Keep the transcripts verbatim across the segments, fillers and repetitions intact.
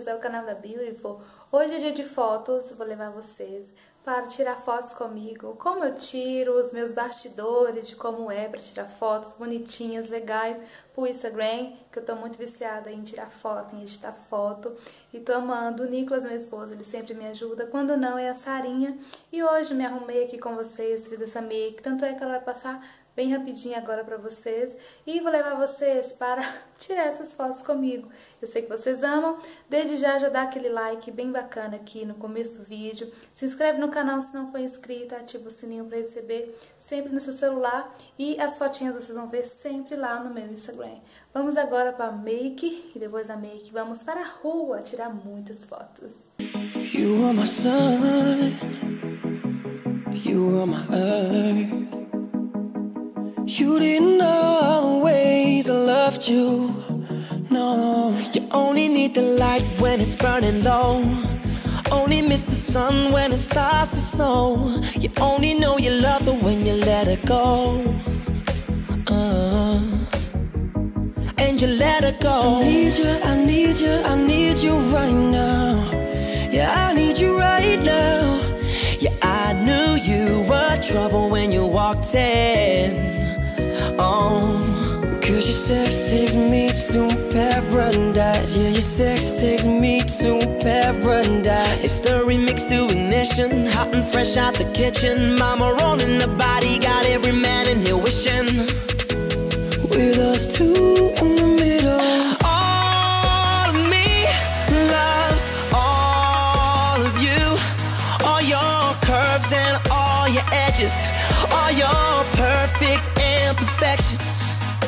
bem-vindos ao canal da Beautiful. Hoje é dia de fotos, vou levar vocês para tirar fotos comigo, como eu tiro, os meus bastidores de como é para tirar fotos bonitinhas, legais pro Instagram, que eu tô muito viciada em tirar foto, em editar foto, e tô amando. O Nicolas, meu esposo, ele sempre me ajuda, quando não é a Sarinha, e hoje me arrumei aqui com vocês, fiz essa make, tanto é que ela vai passar bem rapidinho agora pra vocês, e vou levar vocês para tirar essas fotos comigo. Eu sei que vocês amam, desde já já dá aquele like bem bacana aqui no começo do vídeo, se inscreve no canal se não for inscrita, ativa o sininho pra receber sempre no seu celular, e as fotinhas vocês vão ver sempre lá no meu Instagram. Vamos agora pra make, e depois da make vamos para a rua tirar muitas fotos. You are my sun, you are my earth. You didn't know all the ways I loved you. No, you only need the light when it's burning low. Only miss the sun when it starts to snow. You only know you love her when you let her go. uh, And you let her go. I need you, I need you, I need you right now. Yeah, I need you right now. Yeah, I knew you were trouble when you walked in. Oh, cause your sex takes me to paradise. Yeah, your sex takes me to paradise. It's the remix to Ignition, hot and fresh out the kitchen. Mama rolling the body, got every man in here wishing. With us two in the middle. All of me loves all of you. All your curves and all your edges. All your perfect imperfections.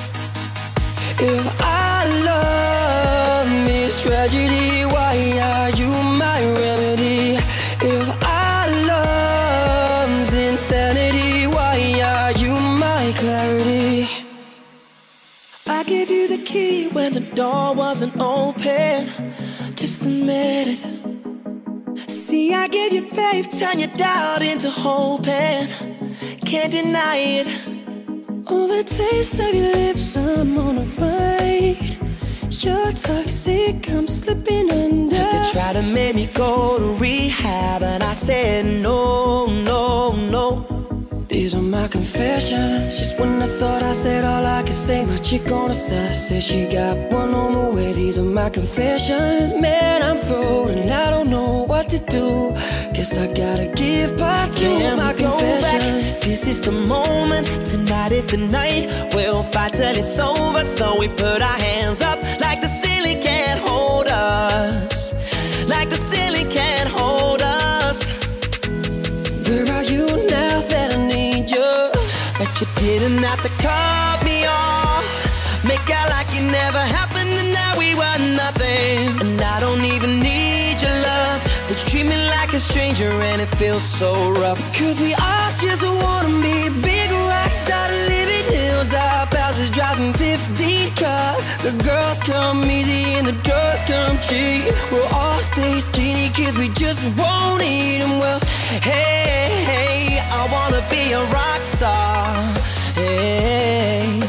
If our love is tragedy, why are you my remedy? If our love's insanity, why are you my clarity? I gave you the key when the door wasn't open. Just admit it. See, I gave you faith, turn your doubt into hope, and can't deny it. All the taste of your lips, I'm on a ride. You're toxic, I'm slipping under. They try to make me go to rehab, and I said no, no, no. These are my confessions. Just when I thought I said all I could say, my chick on the side said she got one on the way. These are my confessions. Man, I'm thrown and I don't know what to do. Guess I gotta give part to my confession. This is the moment, tonight is the night. We'll fight till it's over, so we put our hands up. Like the ceiling can't hold us. Like the ceiling can't hold us. Where are you now that I need you? But you didn't have to cut me off. Make out like it never happened and now we were nothing. And I don't even need your love, but you treat me like a stranger and it feels so rough. Cause we all just wanna be big rock star, living hilltop houses, driving fifteen cars. The girls come easy and the drugs come cheap. We'll all stay skinny cause we just won't eat them well. Hey, hey, I wanna be a rock star. Hey,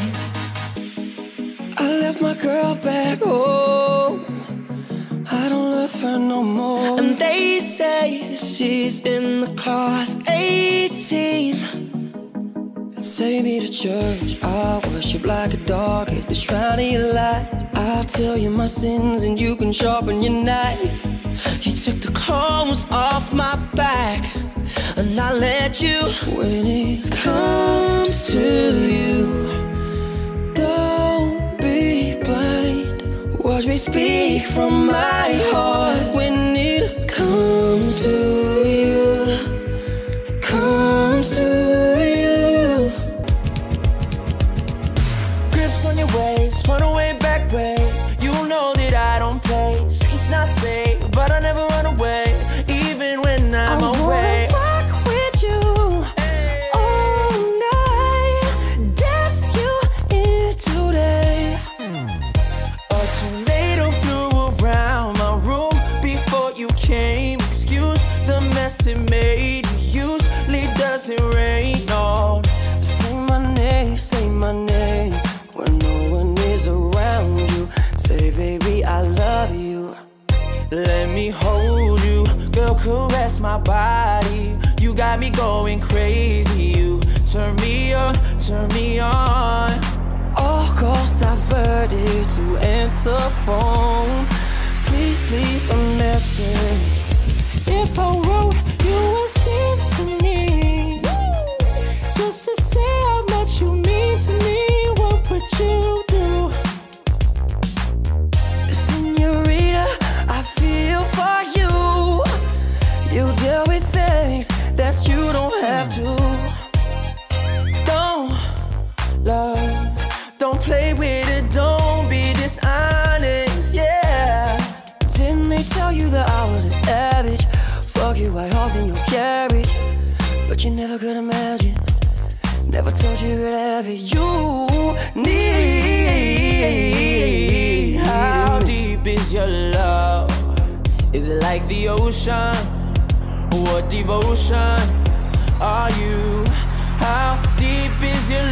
I left my girl back home. I don't love her no more. And they say she's in the class eighteen. And take me to church, I'll worship like a dog at the shrine of your life. I'll tell you my sins and you can sharpen your knife. You took the clothes off my back and I let you. When it comes to you, don't be blind. Watch me speak from my heart. When it comes to you, comes to you. Grips on your waist, run away, back way. You know that I don't play. Streets not safe, but I never run away, even when I'm I away. Excuse it's my body. You got me going crazy. You turn me on, turn me on. All calls diverted to answer phone. Please leave a message. If I wrote you a symphony, just to say how much you mean to me, what would you do? Senorita, I feel for you. You deal with things that you don't have to. Don't love, don't play with it, don't be dishonest, yeah. Didn't they tell you that I was a savage? Fuck you, white horse in your carriage. But you never could imagine, never told you could have it. You need. How deep is your love? Is it like the ocean? What devotion are you? How deep is your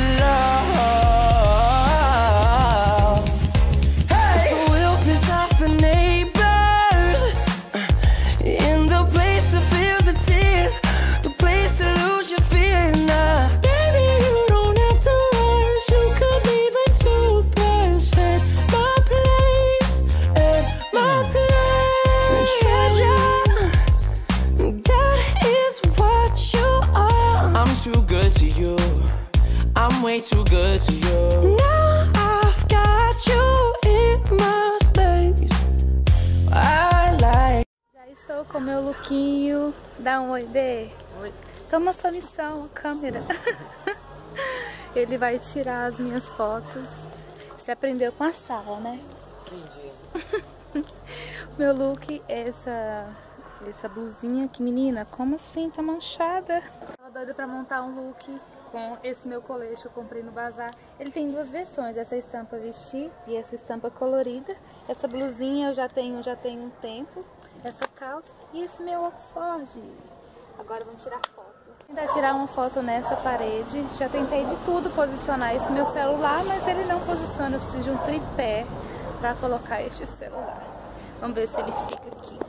love? Hey! So we'll piss off the neighbors, in the place to feel the tears, the place to lose your feelings now. Baby, you don't have to rush. You could leave a toothbrush at my place, at my place. Treasure, that is what you are. I'm too good to you. I'm way too good to you. Now I've got you in my space. I like. Já estou com meu lookinho. Dá um oi, Bê. Oi. Toma sua missão, a câmera. Ele vai tirar as minhas fotos. Você aprendeu com a sala, né? Aprendi. Meu look é essa, essa blusinha aqui, menina. Como assim? Tá manchada. Tava doida pra montar um look com esse meu colete que eu comprei no bazar. Ele tem duas versões, essa estampa vestir e essa estampa colorida. Essa blusinha eu já tenho, já tenho um tempo. Essa calça e esse meu Oxford. Agora vamos tirar foto. Vou tentar tirar uma foto nessa parede. Já tentei de tudo posicionar esse meu celular, mas ele não posiciona. Eu preciso de um tripé para colocar este celular. Vamos ver se ele fica aqui.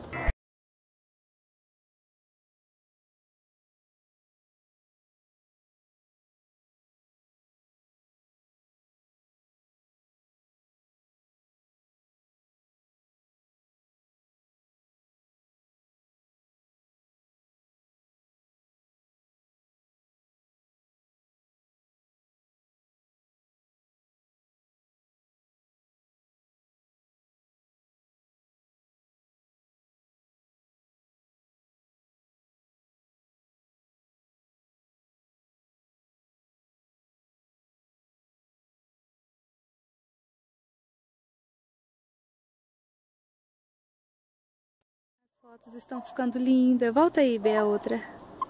As fotos estão ficando lindas. Volta aí, Bê, a outra.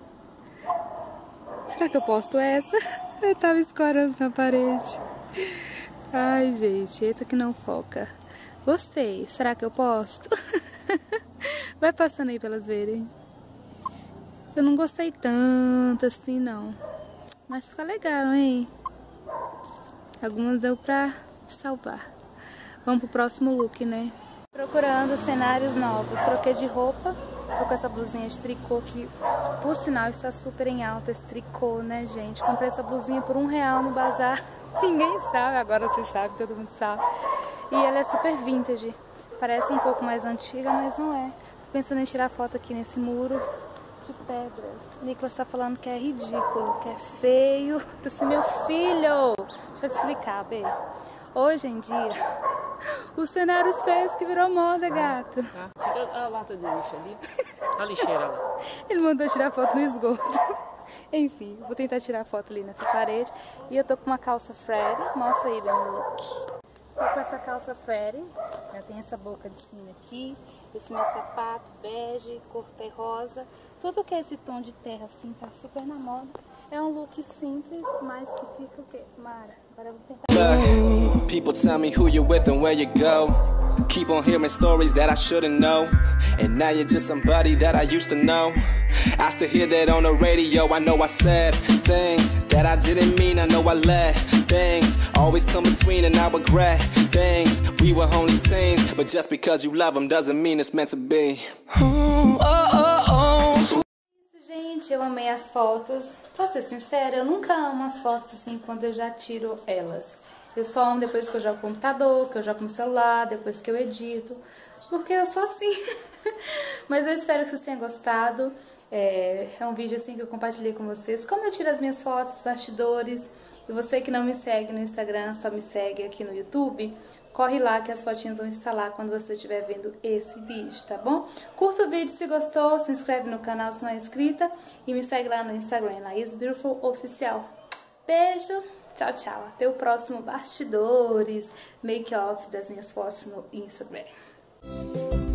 Será que eu posto essa? Eu tava escorando na parede. Ai, gente, eita que não foca. Gostei. Será que eu posto? Vai passando aí pra elas verem. Eu não gostei tanto assim, não. Mas fica legal, hein? Algumas deu pra salvar. Vamos pro próximo look, né? Procurando cenários novos. Troquei de roupa. Tô com essa blusinha de tricô que, por sinal, está super em alta. Esse tricô, né, gente? Comprei essa blusinha por um real no bazar. Ninguém sabe, agora você sabe, todo mundo sabe. E ela é super vintage. Parece um pouco mais antiga, mas não é. Tô pensando em tirar foto aqui nesse muro de pedras. Nicolas tá falando que é ridículo, que é feio. Você é meu filho! Deixa eu te explicar, Bê. Hoje em dia, os cenários feios que virou moda, gato. Tá, tira a lata de lixo ali. A lixeira lá. Ele mandou tirar foto no esgoto. Enfim, vou tentar tirar foto ali nessa parede. E eu tô com uma calça Freddy. Mostra aí, meu look. Tô com essa calça Freddy. Já tem essa boca de sino aqui. Esse meu sapato bege, cor terrosa. Tudo que é esse tom de terra assim tá super na moda. É um look simples, mas que fica o quê? Mara. Agora eu vou tentar. Look, people tell me who you're with and where you go. Keep on hearing stories that I shouldn't know. And now you're just somebody that I used to know. I still hear that on the radio. I know I said things that I didn't mean. I know I let things always come between, and I regret things. We were only teens, but just because you love them doesn't mean it's meant to be. Oh, oh, oh. gente, eu amei as fotos. Pra ser sincera, eu nunca amo as fotos assim quando eu já tiro elas. Eu só amo depois que eu jogo o computador, que eu jogo no celular, depois que eu edito. Porque eu sou assim. Mas eu espero que vocês tenham gostado. É, é um vídeo assim que eu compartilhei com vocês. Como eu tiro as minhas fotos, bastidores. E você que não me segue no Instagram, só me segue aqui no YouTube. Corre lá que as fotinhas vão estar lá quando você estiver vendo esse vídeo, tá bom? Curta o vídeo se gostou, se inscreve no canal se não é inscrita e me segue lá no Instagram, Laís Beautiful Oficial. Beijo, tchau, tchau. Até o próximo bastidores, make-off das minhas fotos no Instagram.